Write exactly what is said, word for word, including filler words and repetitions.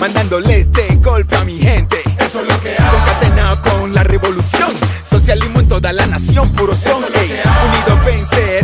mandándole este golpe a mi gente. Eso es lo que hay. Concatenado con la revolución, socialismo en toda la nación, puro son. Eso es lo Ey, que hay.